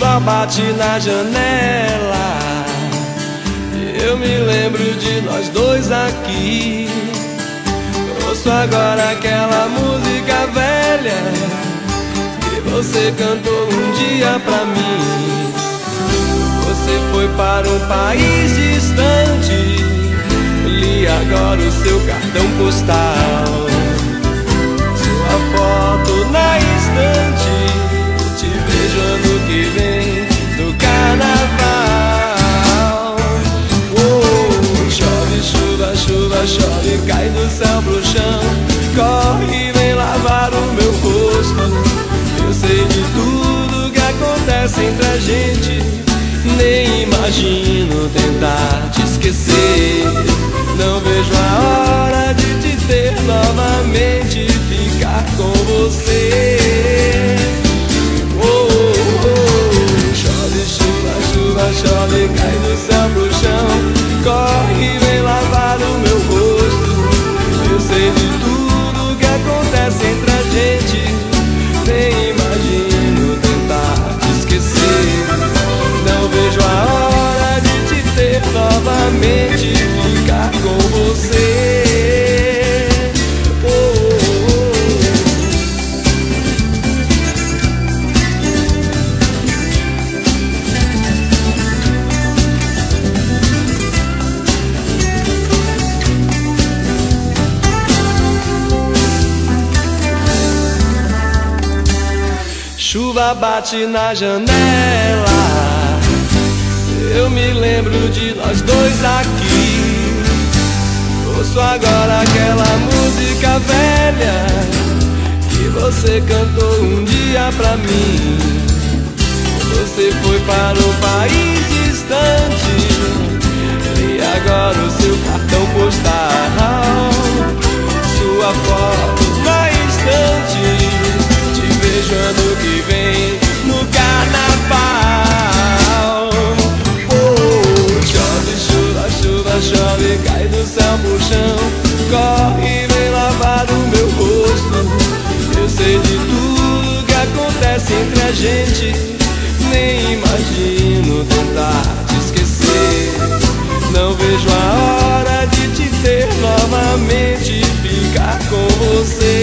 Chuva bate na janela, eu me lembro de nós dois aqui. Ouço agora aquela música velha que você cantou um dia pra mim. Você foi para um país distante, li agora o seu cartão postal. Sua foto na estante, te vejo ano que vem no carnaval. Oh, chove, chuva, chuva, chove, cai do céu pro chão. Corre e vem lavar o meu rosto. Eu sei de tudo que acontece entre a gente, nem imagino tentar te esquecer. Não vejo a hora de te ter novamente, ficar com você. Chove, chuva, chuva, chove, cai do céu pro chão. Corre e vem lavar o meu rosto. Eu sei de tudo que acontece entre a gente, nem imagino tentar te esquecer. Não vejo a hora de te ter novamente, ficar com você. Chuva bate na janela, eu me lembro de nós dois aqui. Ouço agora aquela música velha que você cantou um dia pra mim. Você foi para um país distante, li agora o seu cartão postal. Sua foto na estante, te vejo ano que vem no carnaval. Chove, chuva, chuva, chove, cai do céu pro chão. Corre e vem lavar o meu rosto. Eu sei de tudo que acontece entre a gente, nem imagino tentar te esquecer. Não vejo a hora de te ter novamente, ficar com você.